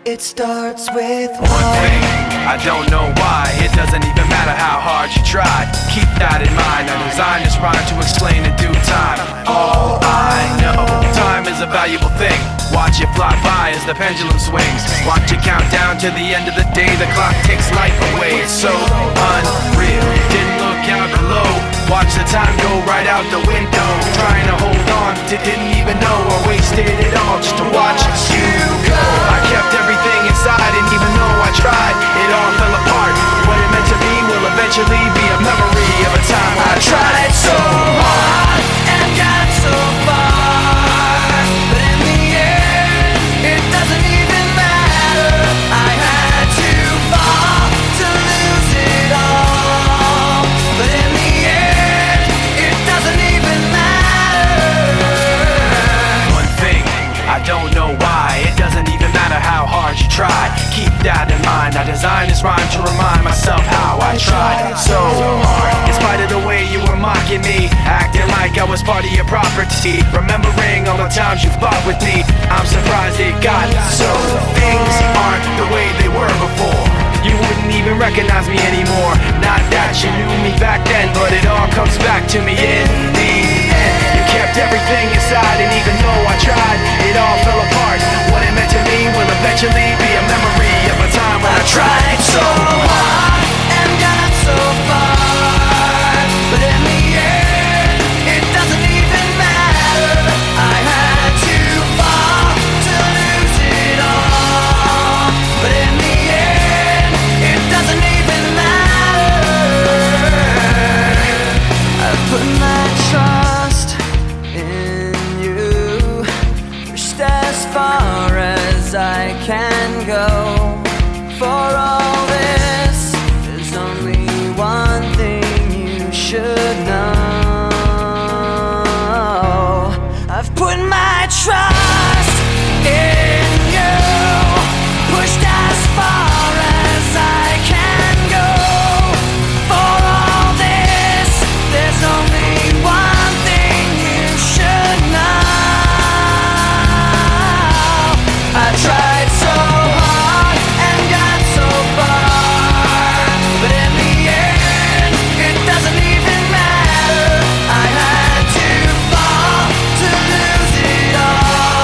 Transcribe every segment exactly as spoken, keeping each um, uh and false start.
It starts with one thing, I don't know why. It doesn't even matter how hard you try. Keep that in mind. I designed this rhyme to explain in due time. All I know, time is a valuable thing. Watch it fly by as the pendulum swings. Watch it count down to the end of the day. The clock takes life away. It's so unreal. Didn't look out below. Watch the time go right out the window. Trying to hold on to didn't even know I wasted it all just to watch you go. I kept everything inside, and even though I tried, it all fell apart. What it meant to me will eventually be a memory of a time I tried so hard and got so far, but in the end, it doesn't even matter. I had to fall to lose it all, but in the end, it doesn't even matter. One thing, I don't know why. It doesn't even matter how hard you try. Keep that in mind. I designed this rhyme to remind myself how I tried so hard. In spite of the way you were mocking me, acting like I was part of your property, remembering all the times you fought with me, I'm surprised it got so. Things aren't the way they were before. You wouldn't even recognize me anymore. Not that you knew me back then, but it all comes back to me in the end. You kept everything inside, and even though I tried, it all fell apart. What it meant to me will eventually be a memory of a time when I tried so hard and got so far, but in the end, it doesn't even matter. I had to fall to lose it all, but in the end, it doesn't even matter. I've put my trust in you, pushed as far as I can go. For all this, there's only one thing you should know. I've put my trust in you, pushed as far as I can go. For all this, there's only one thing you should know. I tried so hard and got so far, but in the end, it doesn't even matter. I had to fall to lose it all.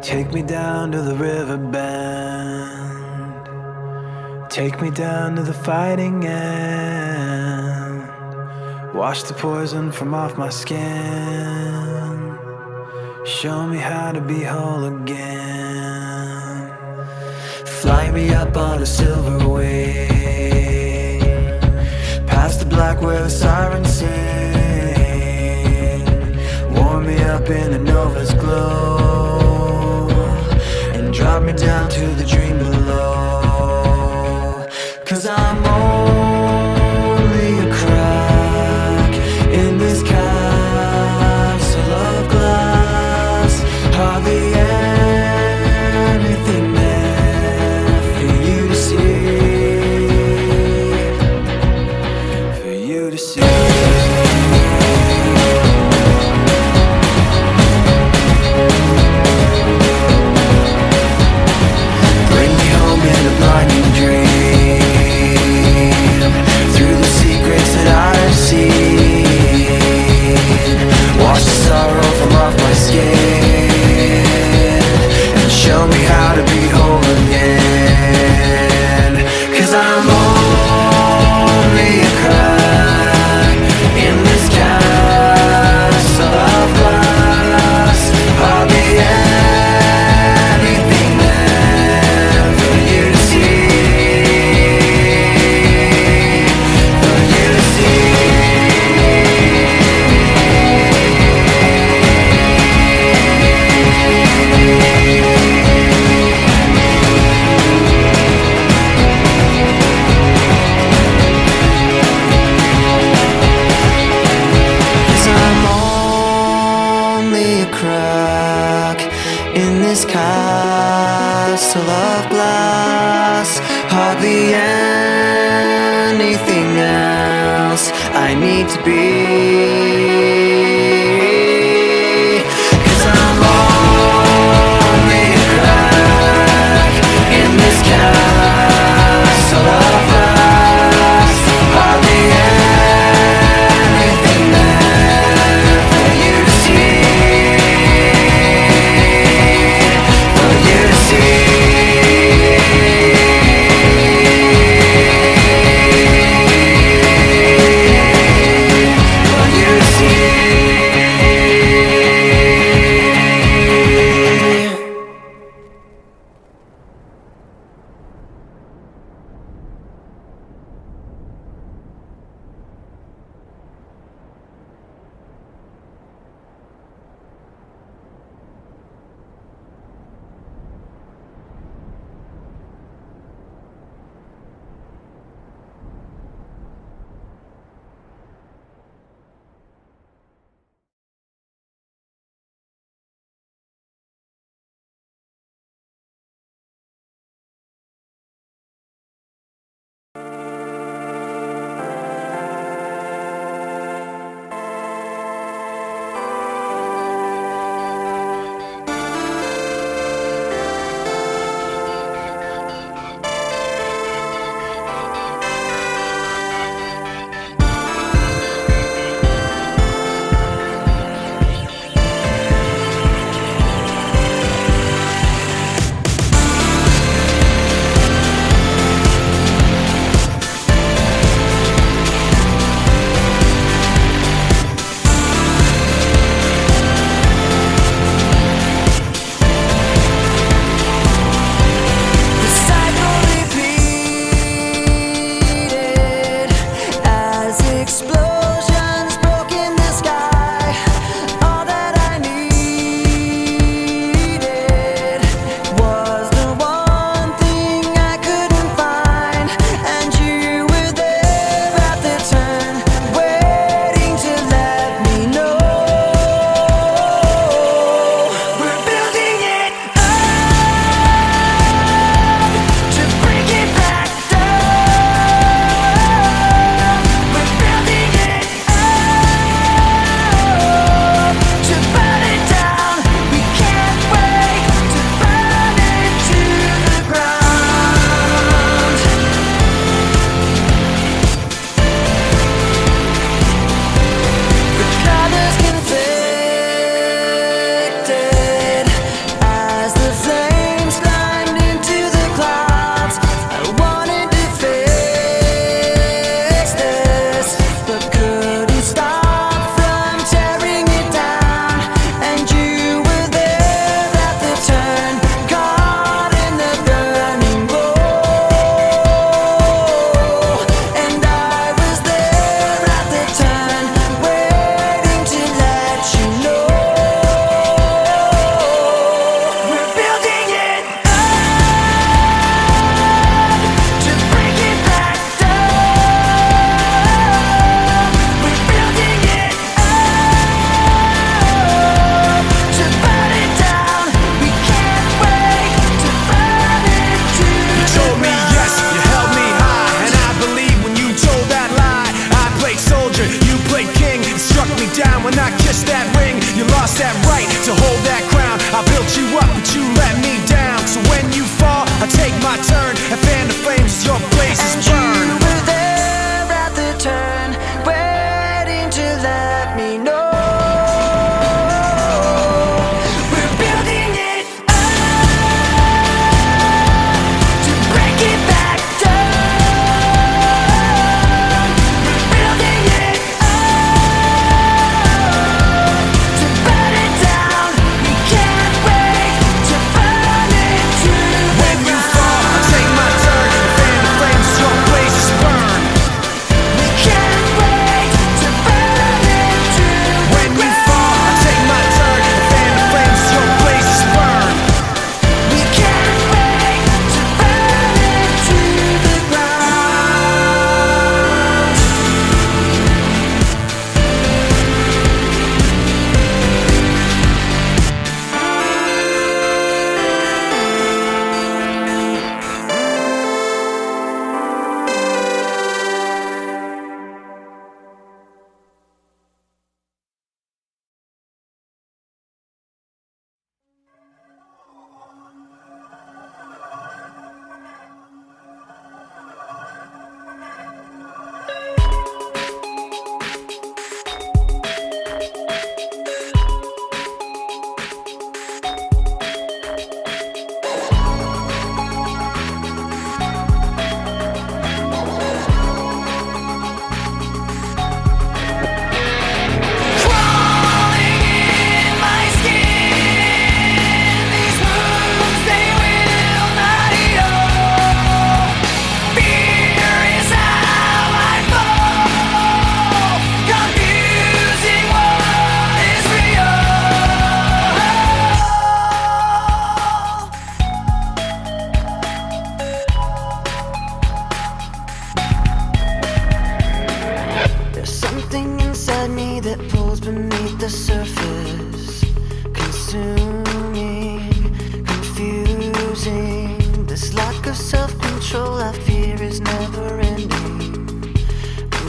Take me down to the river bend. Take me down to the fighting end. Wash the poison from off my skin. Show me how to be whole again. Fly me up on a silver wing, past the black where the sirens sing. Warm me up in a nova's glow, and drop me down to the dream below. 'Cause I'm only a crack in this castle of glass. Hardly anything there for you to see, for you to see. Crack in this castle of glass. Hardly anything else I need to be. 'Cause I'm only a crack in this castle of glass. Hardly anything there for you to see. For you to see.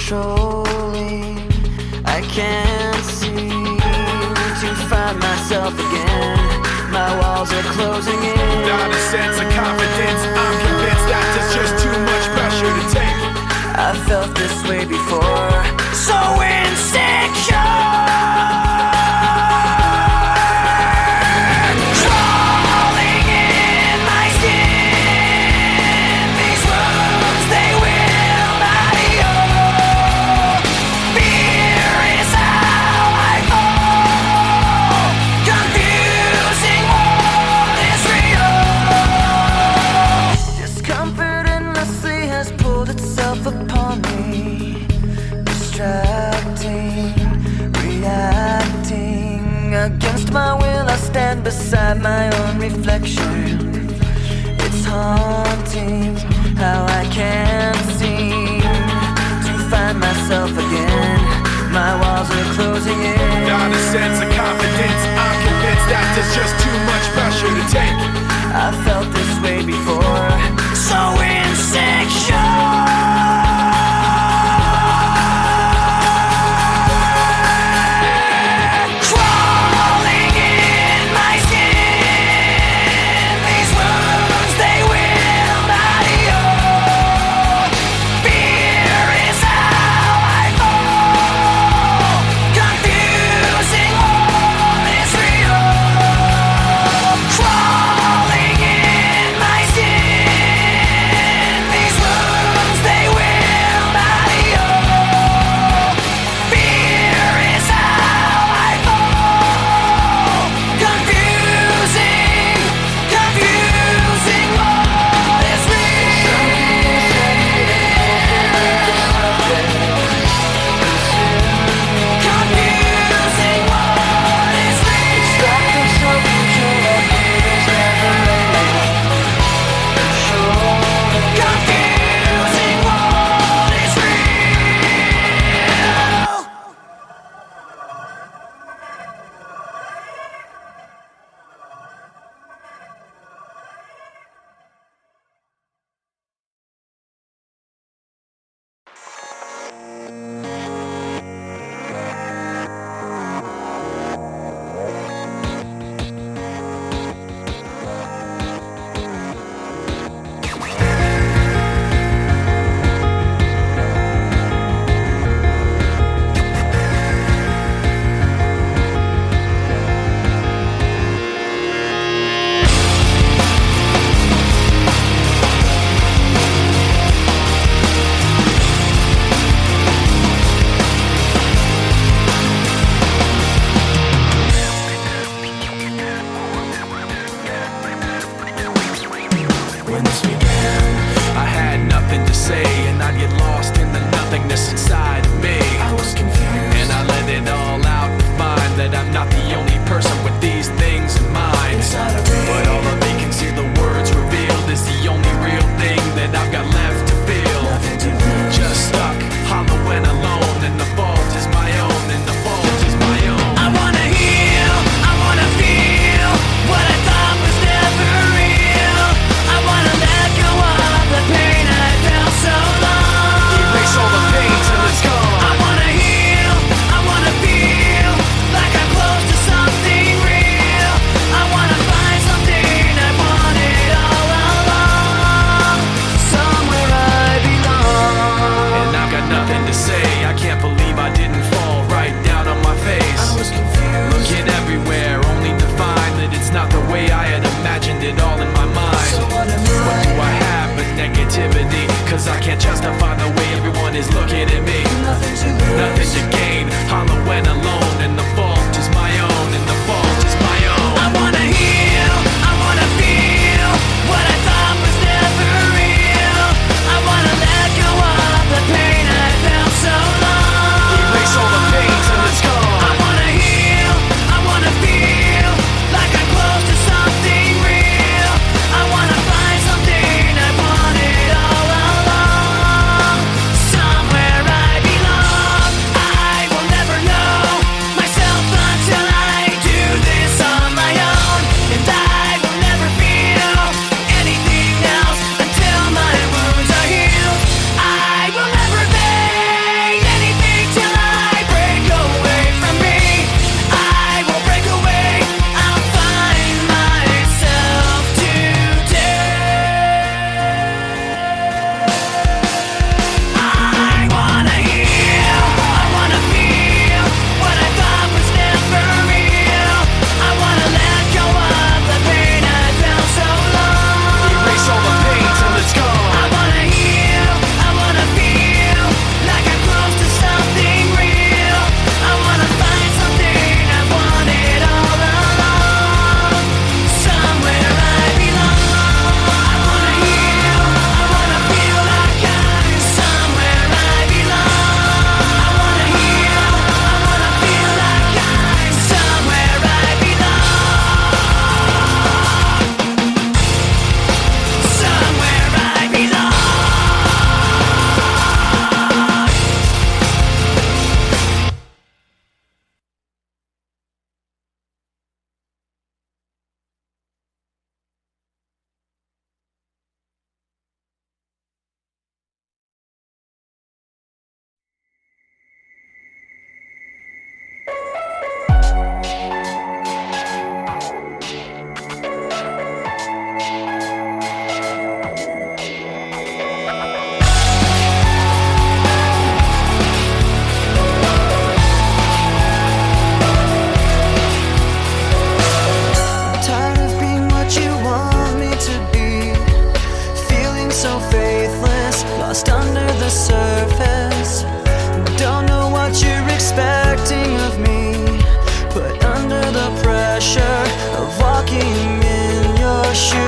controlling. I can't seem to find myself again. My walls are closing in. Not a sense of confidence, I'm convinced that there's just too much pressure to take. I felt this way before, so insecure. Crawling in my skin, these wounds, they will not heal. Fear is how I fall. Confusing what is real. Discomfort endlessly has pulled itself upon me, distracting, reacting. Against my will I stand beside my own reflection. It's haunting how I can't seem to find myself again. My walls are closing in. Not a sense of confidence, I'm convinced that there's just too much pressure to take. I felt this way before, so insecure. to be, feeling so faithless, lost under the surface. Don't know what you're expecting of me, but under the pressure of walking in your shoes,